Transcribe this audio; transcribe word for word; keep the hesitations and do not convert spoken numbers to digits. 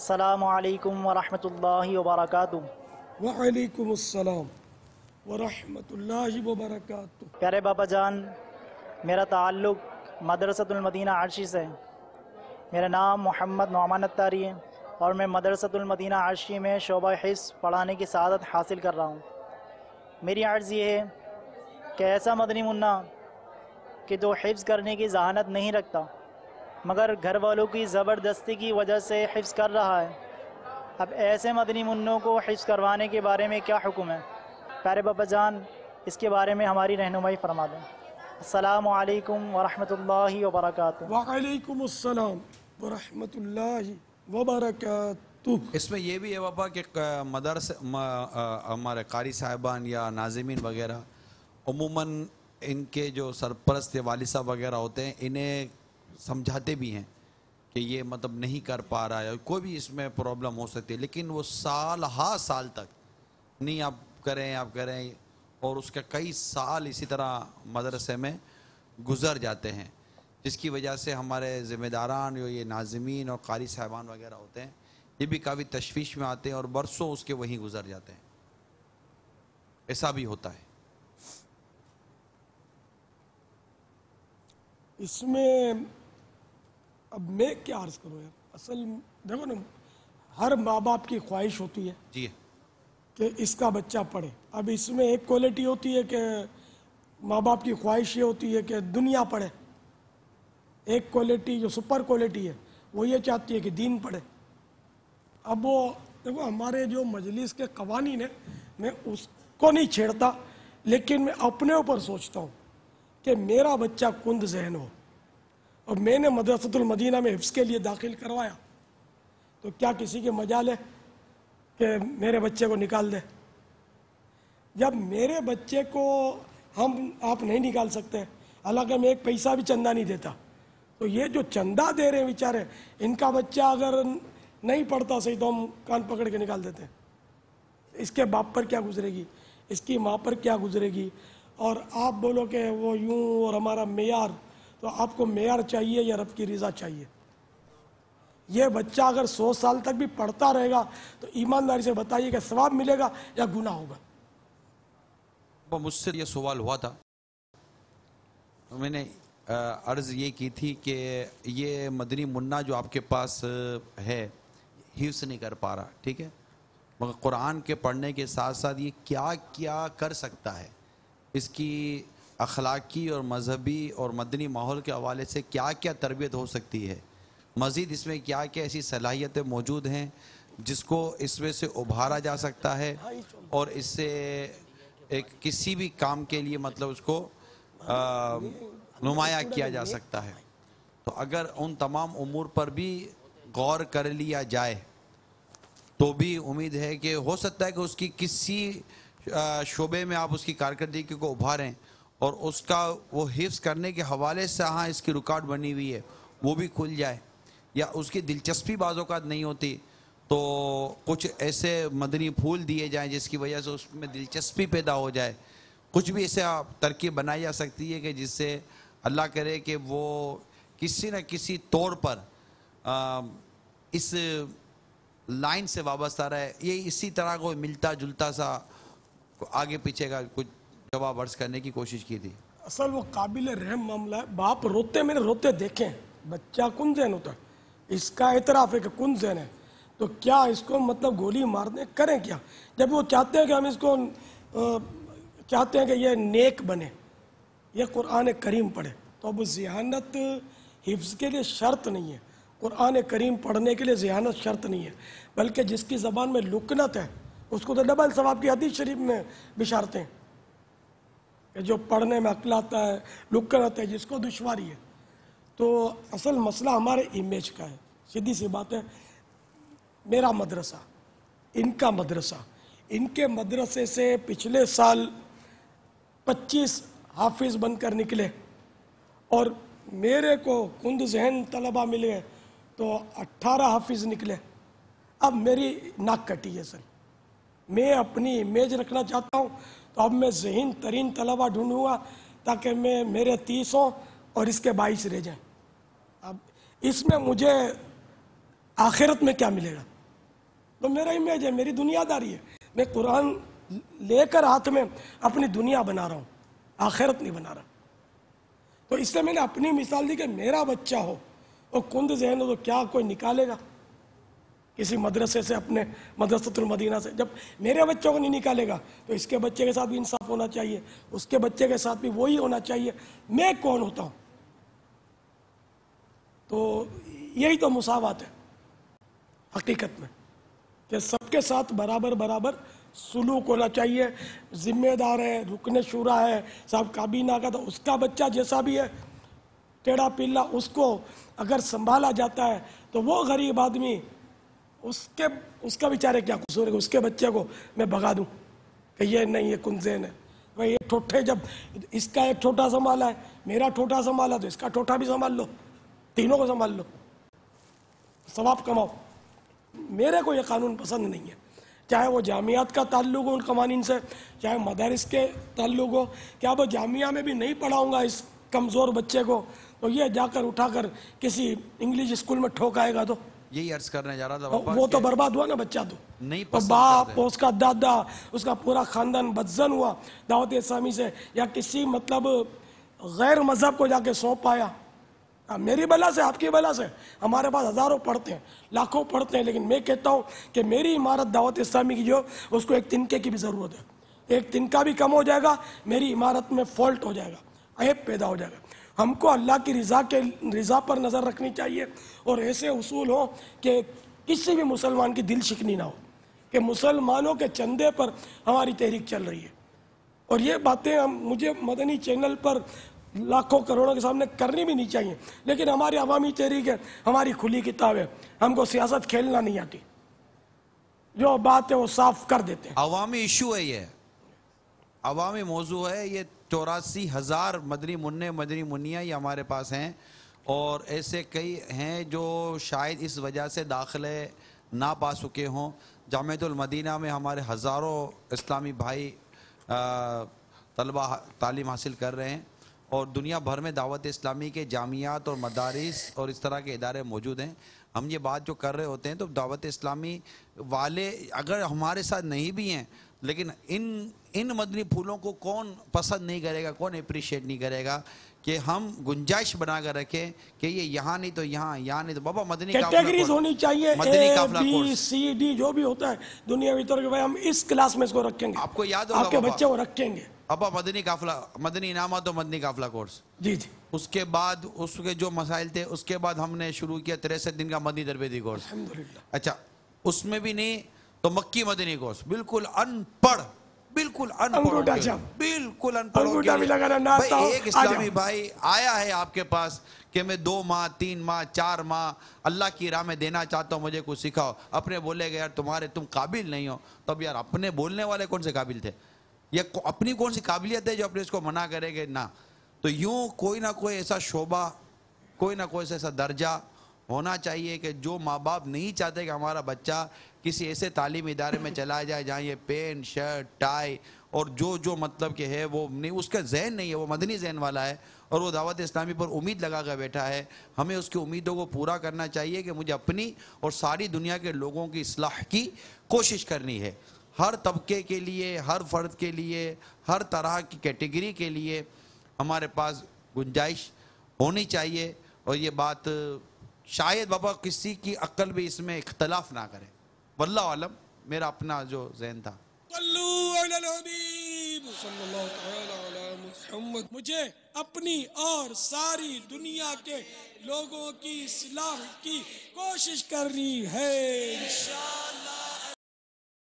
السلام علیکم ورحمۃ اللہ وبرکاتہ۔ وعلیکم السلام ورحمۃ اللہ وبرکاتہ۔ پیارے بابا جان، میرا تعلق مدرسۃ المدینہ عرشی سے ہے۔ میرا نام محمد نعمان اتاری ہے اور میں مدرسۃ المدینہ عرشی میں شعبہ حفظ پڑھانے کی سعادت حاصل کر رہا ہوں۔ میری عرض یہ ہے کہ ایسا مدنی منا کہ جو حفظ کرنے کی ذہانت نہیں رکھتا مگر گھر والوں کی زبردستی کی وجہ سے حفظ کر رہا ہے، اب ایسے مدنی منوں کو حفظ کروانے کے بارے میں کیا حکم ہے؟ پیارے بابا جان اس کے بارے میں ہماری رہنمائی فرما دیں۔ السلام علیکم ورحمۃ اللہ وبرکاتہ۔ وعلیکم السلام ورحمۃ اللہ وبرکاتہ۔ اس میں یہ بھی ہے بابا کہ مدرسے ہمارے قاری صاحبان یا ناظمین وغیرہ عموماً ان کے جو سرپرست والد صاحب وغیرہ ہوتے ہیں انہیں سمجھاتے بھی ہیں کہ یہ مطلب نہیں کر پا رہا ہے، کوئی بھی اس میں پرابلم ہو سکتی ہے، لیکن وہ سال ہا سال تک نہیں آپ کریں آپ کریں اور اس کا کئی سال اسی طرح مدرسے میں گزر جاتے ہیں، جس کی وجہ سے ہمارے ذمہ داران جو یہ ناظمین اور قاری صاحبان وغیرہ ہوتے ہیں یہ بھی کافی تشویش میں آتے ہیں اور برسوں اس کے وہیں گزر جاتے ہیں۔ ایسا بھی ہوتا ہے۔ اس میں اب میں کیا عرض کروں یار، اصل دیکھو نا، ہر ماں باپ کی خواہش ہوتی ہے جی کہ اس کا بچہ پڑھے۔ اب اس میں ایک کوالٹی ہوتی ہے کہ ماں باپ کی خواہش یہ ہوتی ہے کہ دنیا پڑھے، ایک کوالٹی جو سپر کوالٹی ہے وہ یہ چاہتی ہے کہ دین پڑھے۔ اب وہ دیکھو ہمارے جو مجلس کے قوانین ہیں میں اس کو نہیں چھیڑتا، لیکن میں اپنے اوپر سوچتا ہوں کہ میرا بچہ کند ذہن ہو اور میں نے مدرسۃ المدینہ میں حفظ کے لیے داخل کروایا تو کیا کسی کے مجال ہے کہ میرے بچے کو نکال دے؟ جب میرے بچے کو ہم آپ نہیں نکال سکتے، حالانکہ میں ایک پیسہ بھی چندہ نہیں دیتا، تو یہ جو چندہ دے رہے ہیں بیچارے، ان کا بچہ اگر نہیں پڑھتا صحیح تو ہم کان پکڑ کے نکال دیتے ہیں۔ اس کے باپ پر کیا گزرے گی، اس کی ماں پر کیا گزرے گی؟ اور آپ بولو کہ وہ یوں اور ہمارا معیار، تو آپ کو معیار چاہیے یا رب کی رضا چاہیے؟ یہ بچہ اگر سو سال تک بھی پڑھتا رہے گا تو ایمانداری سے بتائیے کہ ثواب ملے گا یا گناہ ہوگا؟ مجھ سے یہ سوال ہوا تھا، میں نے عرض یہ کی تھی کہ یہ مدنی منا جو آپ کے پاس ہے حفظ نہیں کر پا رہا، ٹھیک ہے، مگر قرآن کے پڑھنے کے ساتھ ساتھ یہ کیا کیا کر سکتا ہے، اس کی اخلاقی اور مذہبی اور مدنی ماحول کے حوالے سے کیا کیا تربیت ہو سکتی ہے، مزید اس میں کیا کیا ایسی صلاحیتیں موجود ہیں جس کو اس میں سے ابھارا جا سکتا ہے اور اس سے ایک کسی بھی کام کے لیے مطلب اس کو نمایاں کیا جا سکتا ہے۔ تو اگر ان تمام امور پر بھی غور کر لیا جائے تو بھی امید ہے کہ ہو سکتا ہے کہ اس کی کسی شعبے میں آپ اس کی کارکردگی کو ابھاریں اور اس کا وہ حفظ کرنے کے حوالے سے ہاں اس کی رکاوٹ بنی ہوئی ہے وہ بھی کھل جائے، یا اس کی دلچسپی بعض اوقات نہیں ہوتی تو کچھ ایسے مدنی پھول دیے جائیں جس کی وجہ سے اس میں دلچسپی پیدا ہو جائے، کچھ بھی ایسے ترکیب بنائی جا سکتی ہے کہ جس سے اللہ کرے کہ وہ کسی نہ کسی طور پر اس لائن سے وابستہ رہے۔ یہ اسی طرح کو ملتا جلتا سا آگے پیچھے کا کچھ جواب عرض کرنے کی کوشش کی تھی۔ اصل وہ قابل رحم معاملہ ہے، باپ روتے میں نے روتے دیکھے ہیں، بچہ کن ذہن ہوتا ہے، اس کا اعتراف ہے کہ کن ذہن ہے، تو کیا اس کو مطلب گولی مارنے کریں کیا؟ جب وہ چاہتے ہیں کہ ہم اس کو چاہتے ہیں کہ یہ نیک بنے، یہ قرآن کریم پڑھے، تو اب ذہانت حفظ کے لیے شرط نہیں ہے، قرآن کریم پڑھنے کے لیے ذہانت شرط نہیں ہے، بلکہ جس کی زبان میں لکنت ہے اس کو تو ڈبل ثواب کی حدیث شریف میں بشارتیں کہ جو پڑھنے میں عقل آتا ہے، لکنت ہے جس کو دشواری ہے۔ تو اصل مسئلہ ہمارے امیج کا ہے، سیدھی سی بات ہے۔ میرا مدرسہ، ان کا مدرسہ، ان کے مدرسے سے پچھلے سال پچیس حافظ بن کر نکلے اور میرے کو کند ذہن طلبہ ملے تو اٹھارہ حافظ نکلے۔ اب میری ناک کٹی ہے سر، میں اپنی امیج رکھنا چاہتا ہوں تو اب میں ذہین ترین طلبہ ڈھونڈوں گا تاکہ میں میرے تیس ہوں اور اس کے بائیس رہ جائیں۔ اب اس میں مجھے آخرت میں کیا ملے گا؟ تو میرا امیج ہے، میری دنیا داری ہے. میں قرآن لے کر ہاتھ میں اپنی دنیا بنا رہا ہوں، آخرت نہیں بنا رہا. تو اس سے میں نے اپنی مثال دی کہ میرا بچہ ہو اور کند ذہن ہو تو کیا کوئی نکالے گا کسی مدرسے سے، اپنے مدرسۃ المدینہ سے؟ جب میرے بچوں کو نہیں نکالے گا تو اس کے بچے کے ساتھ بھی انصاف ہونا چاہیے، اس کے بچے کے ساتھ بھی وہی ہونا چاہیے. میں کون ہوتا ہوں؟ تو یہی تو مساوات ہے حقیقت میں، کہ سب کے ساتھ برابر برابر سلوک ہونا چاہیے. ذمہ دار ہے، رکن شورا ہے، صاحب کابینہ کا، تو اس کا بچہ جیسا بھی ہے ٹیڑھا پیلا، اس کو اگر سنبھالا جاتا ہے تو وہ غریب آدمی، اس کے اس کا بیچارے کیا قصور ہے؟ اس کے بچے کو میں بھگا دوں کہ یہ نہیں، یہ کنزین ہے. بھائی یہ ٹھوٹھے، جب اس کا ایک ٹھوٹا سنبھالا ہے، میرا ٹھوٹا سنبھالا تو اس کا ٹھوٹا بھی سنبھال لو، تینوں کو سنبھال لو، ثواب کماؤ. میرے کو یہ قانون پسند نہیں ہے، چاہے وہ جامعات کا تعلق ہو ان قوانین سے، چاہے مدارس کے تعلق ہو. کیا وہ جامعہ میں بھی نہیں پڑھاؤں گا اس کمزور بچے کو تو یہ جا کر اٹھا کر کسی انگلش اسکول میں ٹھوکائے گا تو یہی عرض کرنے جا رہا تھا بابا وہ تو کہ برباد ہوا نا بچہ. تو نہیں تو پسند باپ، کرتے. اس کا دادا، اس کا پورا خاندان بدزن ہوا دعوت اسلامی سے، یا کسی مطلب غیر مذہب کو جا کے سونپ پایا. میری بلا سے، آپ کی بلا سے، ہمارے پاس ہزاروں پڑھتے ہیں، لاکھوں پڑھتے ہیں، لیکن میں کہتا ہوں کہ میری عمارت دعوت اسلامی کی جو، اس کو ایک تنکے کی بھی ضرورت ہے. ایک تنکا بھی کم ہو جائے گا، میری عمارت میں فالٹ ہو جائے گا، عیب پیدا ہو جائے گا. ہم کو اللہ کی رضا کے رضا پر نظر رکھنی چاہیے، اور ایسے اصول ہوں کہ کسی بھی مسلمان کی دل شکنی نہ ہو کہ مسلمانوں کے چندے پر ہماری تحریک چل رہی ہے. اور یہ باتیں ہم مجھے مدنی چینل پر لاکھوں کروڑوں کے سامنے کرنی بھی نہیں چاہیے، لیکن ہماری عوامی تحریک ہے، ہماری کھلی کتاب ہے، ہم کو سیاست کھیلنا نہیں آتی، جو بات ہے وہ صاف کر دیتے ہیں. عوامی ایشو ہے، یہ عوامی موضوع ہے. یہ چوراسی ہزار مدنی منع مدنی منیا یہ ہمارے پاس ہیں، اور ایسے کئی ہیں جو شاید اس وجہ سے داخلے نہ پا سکے ہوں. جامعۃ المدینہ میں ہمارے ہزاروں اسلامی بھائی طلبہ تعلیم حاصل کر رہے ہیں، اور دنیا بھر میں دعوت اسلامی کے جامعات اور مدارس اور اس طرح کے ادارے موجود ہیں. ہم یہ بات جو کر رہے ہوتے ہیں تو دعوت اسلامی والے اگر ہمارے ساتھ نہیں بھی ہیں، لیکن ان ان مدنی پھولوں کو کون پسند نہیں کرے گا، کون اپریشیٹ نہیں کرے گا کہ ہم گنجائش بنا کر رکھیں کہ یہ یہاں نہیں تو یہاں، یہاں نہیں تو بابا مدنی کیٹیگریز ہونی چاہیے، مدنی اے قافلہ بی کورس. سی ڈی جو بھی ہوتا ہے دنیاوی طور پہ، ہم اس کلاس میں اس کو رکھیں گے، آپ کو یاد ہوگا آپ کے بابا بچے وہ رکھیں گے. ابا مدنی قافلہ، مدنی انعامات و مدنی قافلہ کورس، جی جی اس کے بعد اس کے جو مسائل تھے، اس کے بعد ہم نے شروع کیا تریسٹھ دن کا مدنی تربیتی کورس. الحمدللہ. اچھا اس میں بھی نہیں تو مکی مدنی کورس، بالکل ان پڑھ، بالکل ان پڑھ، انگوٹھا چھاپ، بالکل ان پڑھوں انگوٹھا بھی لگانا نہ آتا ہو، بھائی. ایک آ اسلامی جاؤ. بھائی آیا ہے آپ کے پاس کہ میں دو ماہ تین ماہ چار ماہ اللہ کی راہ میں دینا چاہتا ہوں، مجھے کچھ سکھاؤ. اپنے بولے گا یار تمہارے تم قابل نہیں ہو، تب یار اپنے بولنے والے کون سے قابل تھے، یا اپنی کون سی قابلیت ہے جو اپنے اس کو منع کرے گے؟ نہ. تو یوں کوئی نہ کوئی ایسا شعبہ، کوئی نہ کوئی ایسا درجہ ہونا چاہیے کہ جو ماں باپ نہیں چاہتے کہ ہمارا بچہ کسی ایسے تعلیمی ادارے میں چلا جائے جہاں یہ پین شرٹ ٹائی اور جو جو مطلب کہ ہے وہ نہیں، اس کا ذہن نہیں ہے، وہ مدنی ذہن والا ہے اور وہ دعوت اسلامی پر امید لگا کر بیٹھا ہے. ہمیں اس کی امیدوں کو پورا کرنا چاہیے کہ مجھے اپنی اور ساری دنیا کے لوگوں کی اصلاح کی کوشش کرنی ہے. ہر طبقے کے لیے، ہر فرد کے لیے، ہر طرح کی کیٹیگری کے لیے ہمارے پاس گنجائش ہونی چاہیے. اور یہ بات شاید بابا کسی کی عقل بھی اس میں اختلاف نہ کرے. واللہ عالم، میرا اپنا جو ذہن تھا. صلو علی الحبیب صلی اللہ تعالی علی محمد. مجھے اپنی اور ساری دنیا کے لوگوں کی اصلاح کی کوشش کرنی ہے انشاءاللہ.